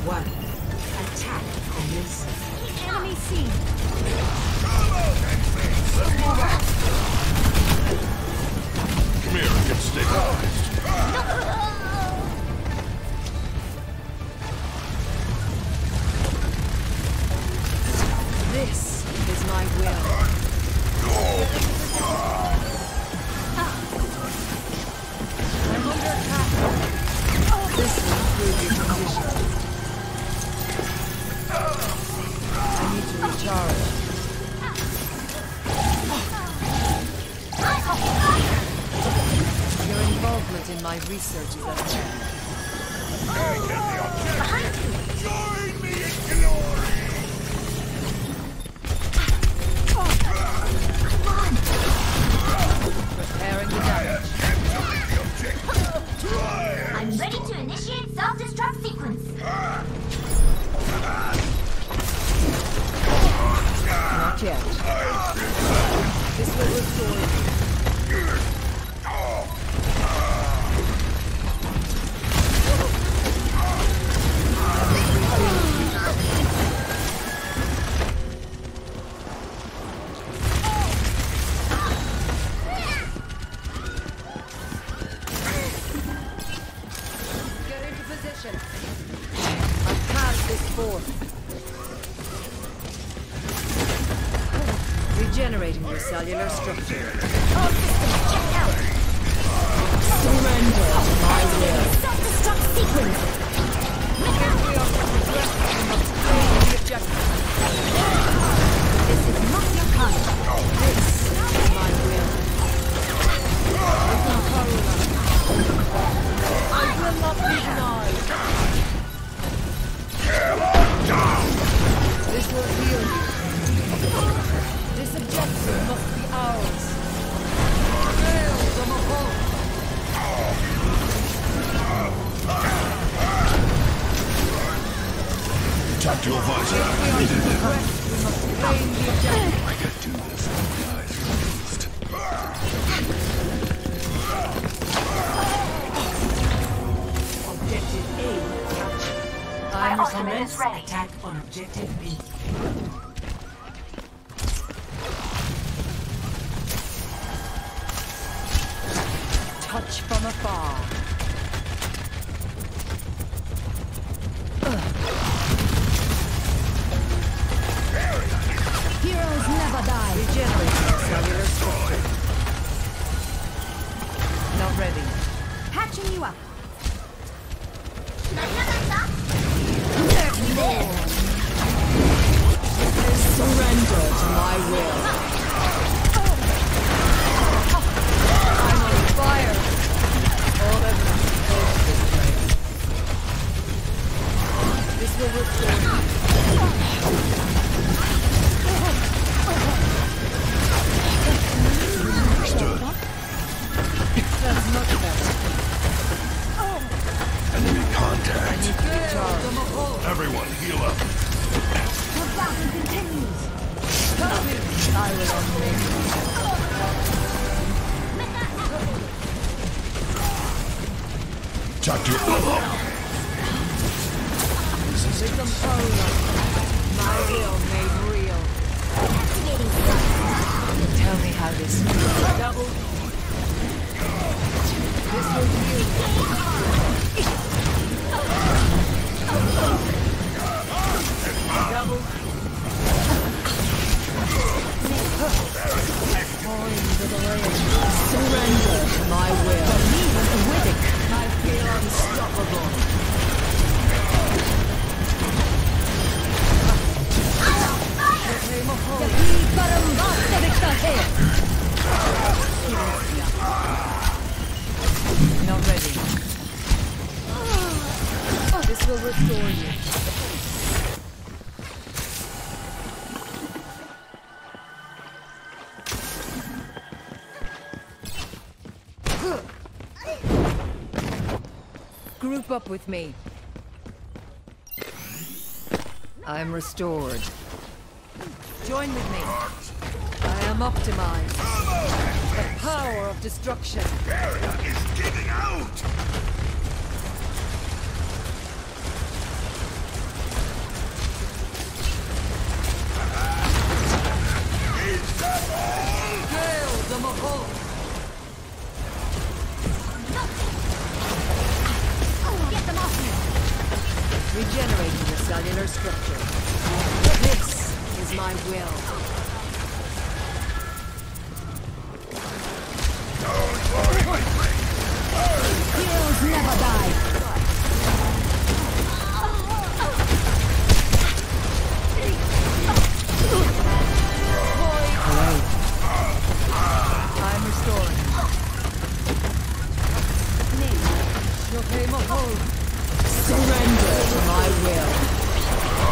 One. Attack commences. Enemy seen. Come here and get stabilized. This is my will. I'm under attack. This will improve your condition. I need to recharge. Your involvement in my research is unfair. Join me in glory! Preparing the damage. I'm ready to initiate self-destruct sequence. Not yet. This will restore you. Get into position. I've passed this force. Regenerating your cellular structure. All systems checked out. Surrender to my will. Self-destruct sequence. If we are to progress, we must claim the objective. This is not your kind. This is my will. Within Karula, I will not be denied. This will heal you. This objective must be ours. Hail the Mahal! Talk to advisor. If we are to progress, we must claim the objective. I could do this with my eyes closed. Objective A captured. I'm Commence ready. attack on objective B. Touch from afar. Heroes never die. Regenerating your cellular structure. Not ready. Patching you up. Surrender to my will. I'm on fire. All evidence points this way. This will restore you. Understood. That's much better. Enemy I contact. need to recharge. Everyone heal up. The battle continues. I will unmake Talk to Victim Karula. My will made real. Tell me how this feels. Double. This will heal you. Double. Falling to the land. Surrender to my will. I feel unstoppable. Not ready. This will restore you. Group up with me. I'm restored. Join with me. I am optimized. The power of destruction. Barrier is giving out! Regenerating the cellular structure. This is my will. Heroes never die. I'm restoring. Shohei Mahol. Surrender to my will.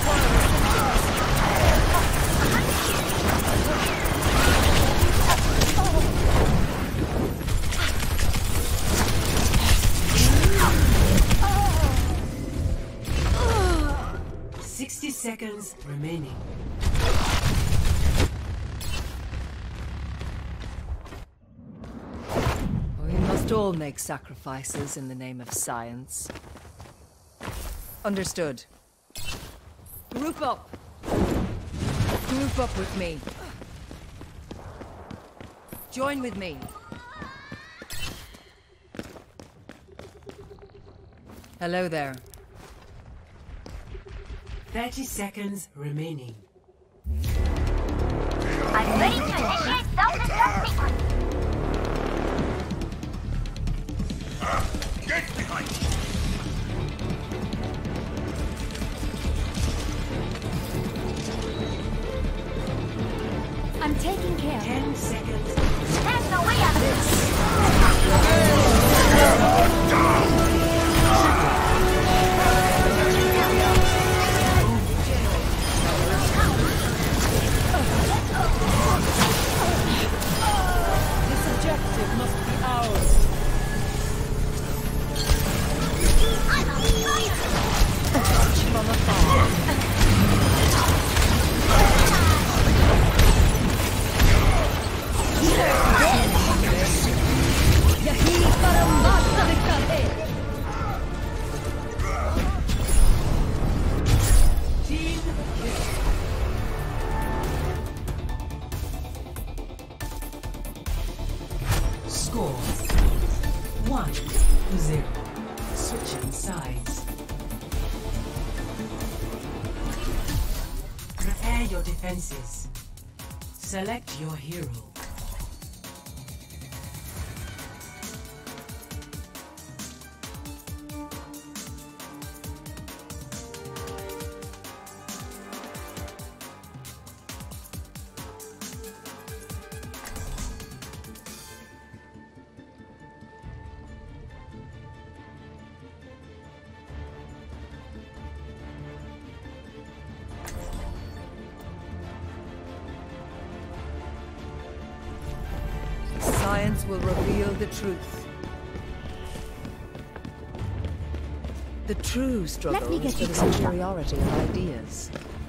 There. 60 seconds remaining. We must all make sacrifices in the name of science. Understood. Group up. Group up with me. Join with me. Hello there. 30 seconds remaining. I'm ready to initiate self-destruct sequence. Get behind me! I'm taking care. 10 seconds. There's no way out of this. This objective must be ours. I'm on fire. From afar. Yahi Paramata Kahe. Team kill. Score 1-0. Switching sides. Prepare your defenses. Select your hero. Science will reveal the truth. The true struggle Let me is get for you the caught up. superiority of ideas.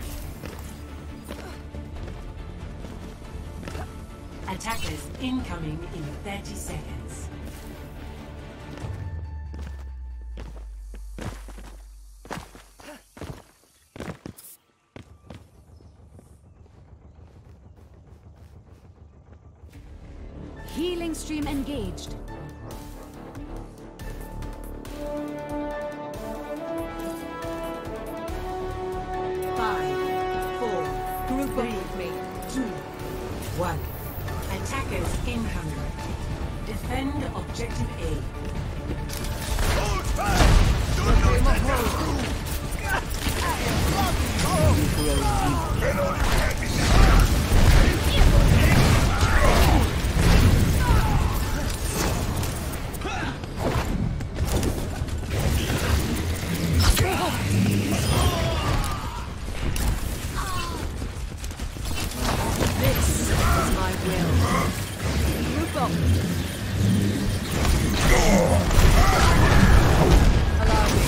Attackers incoming in 30 seconds. Healing stream engaged. Five, four, Group up three, with me. 2, 1. Attackers incoming. Defend objective A. Hold fast! Do not let them through! Can only get me This is my will. Group up. Allow me.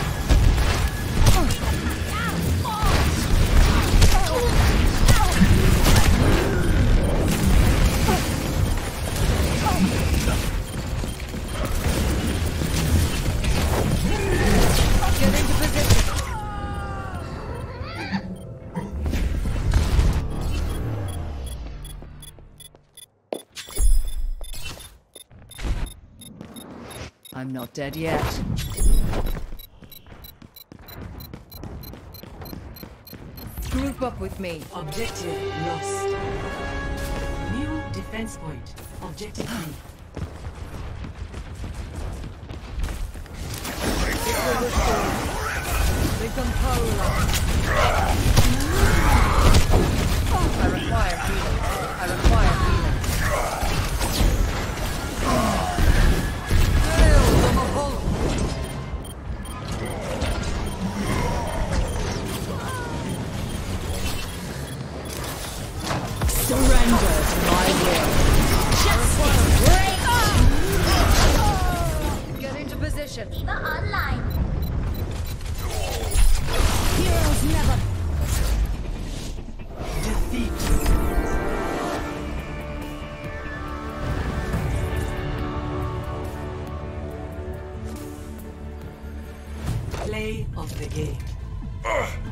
Get into position. I'm not dead yet. Keep up with me. Objective lost. New defense point. Objective B. Become powerless. I require healing. I require healing. Hail the Maholo! Surrender to my will. Get into position. Online. Heroes never. Defeat. Play of the game.